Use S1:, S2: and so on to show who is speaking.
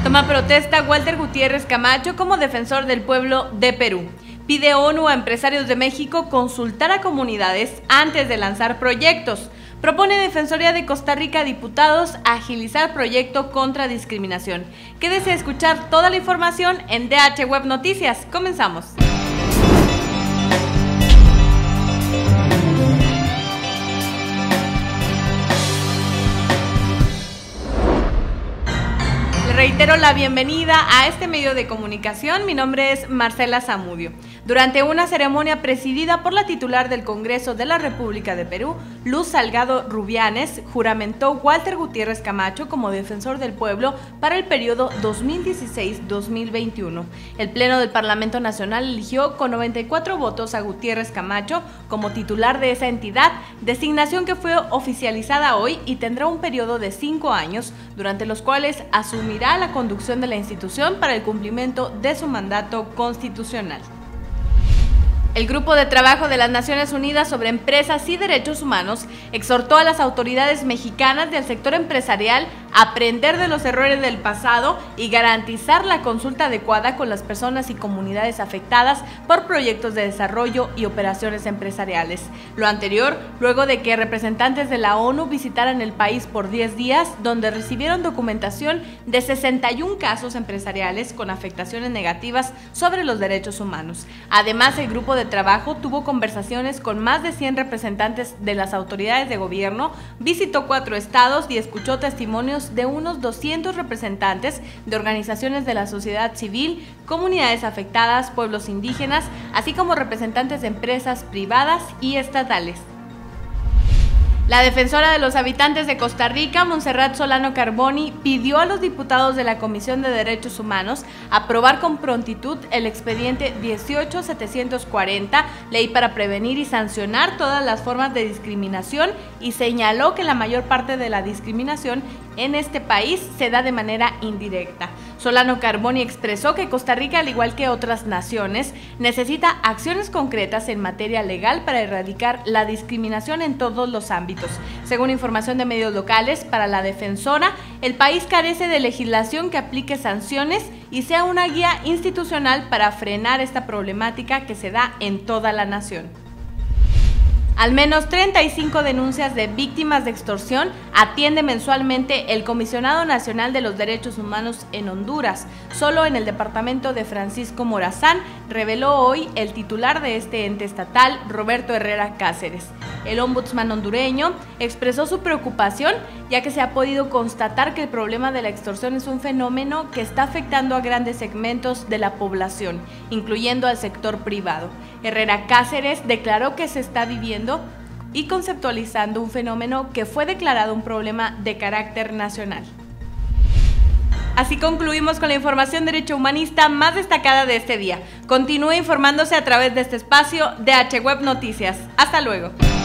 S1: Toma protesta Walter Gutiérrez Camacho como defensor del pueblo de Perú. Pide ONU a empresarios de México consultar a comunidades antes de lanzar proyectos. Propone Defensoría de Costa Rica a diputados agilizar proyecto contra discriminación. Quédese a escuchar toda la información en DH Web Noticias. Comenzamos. Reitero la bienvenida a este medio de comunicación. Mi nombre es Marcela Zamudio. Durante una ceremonia presidida por la titular del Congreso de la República de Perú, Luz Salgado Rubianes, juramentó Walter Gutiérrez Camacho como defensor del pueblo para el periodo 2016-2021. El Pleno del Parlamento Nacional eligió con 94 votos a Gutiérrez Camacho como titular de esa entidad, designación que fue oficializada hoy y tendrá un periodo de 5 años, durante los cuales asumirá la conducción de la institución para el cumplimiento de su mandato constitucional. El Grupo de Trabajo de las Naciones Unidas sobre Empresas y Derechos Humanos exhortó a las autoridades mexicanas del sector empresarial a aprender de los errores del pasado y garantizar la consulta adecuada con las personas y comunidades afectadas por proyectos de desarrollo y operaciones empresariales. Lo anterior, luego de que representantes de la ONU visitaran el país por 10 días, donde recibieron documentación de 61 casos empresariales con afectaciones negativas sobre los derechos humanos. Además, el Grupo de Trabajo tuvo conversaciones con más de 100 representantes de las autoridades de gobierno, visitó 4 estados y escuchó testimonios de unos 200 representantes de organizaciones de la sociedad civil, comunidades afectadas, pueblos indígenas, así como representantes de empresas privadas y estatales. La defensora de los habitantes de Costa Rica, Montserrat Solano Carboni, pidió a los diputados de la Comisión de Derechos Humanos aprobar con prontitud el expediente 18740, ley para prevenir y sancionar todas las formas de discriminación, y señaló que la mayor parte de la discriminación en este país se da de manera indirecta. Solano Carboni expresó que Costa Rica, al igual que otras naciones, necesita acciones concretas en materia legal para erradicar la discriminación en todos los ámbitos. Según información de medios locales, para la defensora, el país carece de legislación que aplique sanciones y sea una guía institucional para frenar esta problemática que se da en toda la nación. Al menos 35 denuncias de víctimas de extorsión atiende mensualmente el Comisionado Nacional de los Derechos Humanos en Honduras. Solo en el departamento de Francisco Morazán, reveló hoy el titular de este ente estatal, Roberto Herrera Cáceres. El ombudsman hondureño expresó su preocupación, ya que se ha podido constatar que el problema de la extorsión es un fenómeno que está afectando a grandes segmentos de la población, incluyendo al sector privado. Herrera Cáceres declaró que se está viviendo y conceptualizando un fenómeno que fue declarado un problema de carácter nacional. Así concluimos con la información derecho humanista más destacada de este día. Continúe informándose a través de este espacio de DH Web Noticias. Hasta luego.